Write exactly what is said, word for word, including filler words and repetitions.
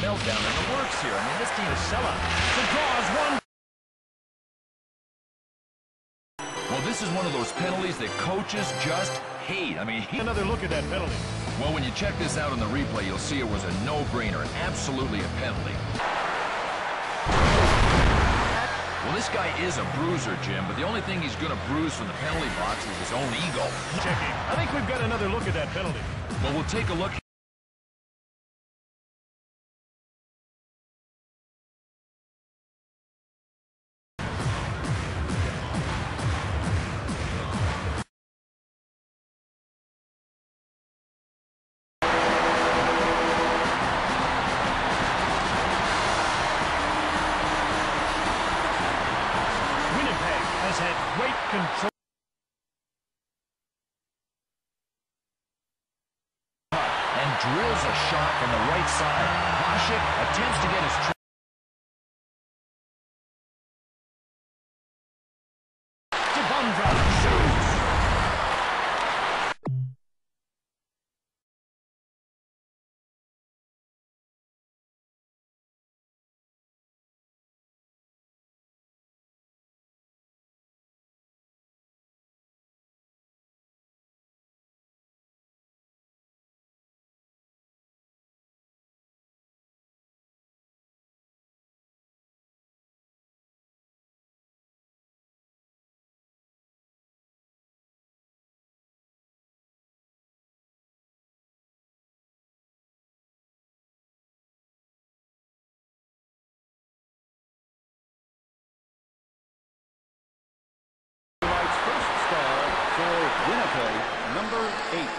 meltdown in the works here. I mean, this team is sellout. The draws one. Well, this is one of those penalties that coaches just hate. I mean, he... Another look at that penalty. Well, when you check this out on the replay, you'll see it was a no-brainer. Absolutely a penalty. Well, this guy is a bruiser, Jim, but the only thing he's going to bruise from the penalty box is his own ego. Checking. I think we've got another look at that penalty. Well, we'll take a look. Has had great control. And drills a shot from the right side. Hasek attempts to get his trip. To Bundra shoots. Winnipeg, number eight.